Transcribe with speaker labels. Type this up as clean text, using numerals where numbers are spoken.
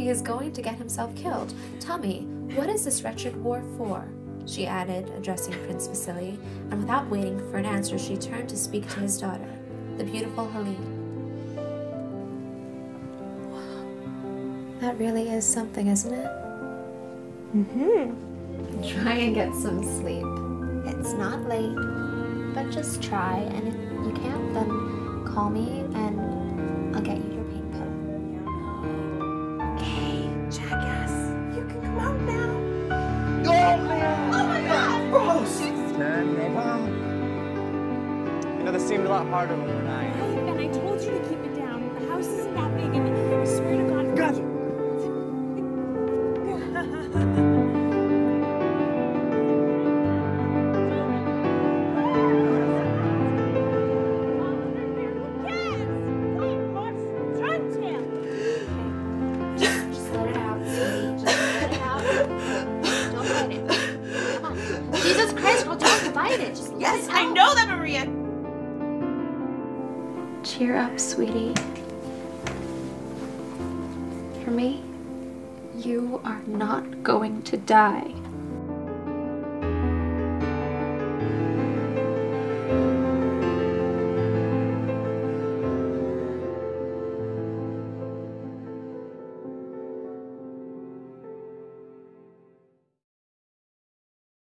Speaker 1: He is going to get himself killed. Tell me, what is this wretched war for? She added, addressing Prince Vasily, and without waiting for an answer, she turned to speak to his daughter, the beautiful Helene. That really is something, isn't it?
Speaker 2: Mm-hmm.
Speaker 1: Try and get some sleep. It's not late, but just try, and if you can't, then call me and I'll get you your pain pill.
Speaker 2: Okay, jackass. You can come out now.
Speaker 3: Oh, man!
Speaker 2: Oh my God!
Speaker 3: Gross! You know, this seemed a lot harder when we were 9.
Speaker 4: And I told you to keep it down. The house isn't that big, and I swear to God.
Speaker 3: Gotcha!
Speaker 1: Just let it out, sweetie. Just let it out. Don't fight it. Come on. Jesus Christ, girl, don't fight it. Just let
Speaker 2: Yes,
Speaker 1: it out.
Speaker 2: I know that, Maria.
Speaker 1: Cheer up, sweetie. For me, you are not going to die.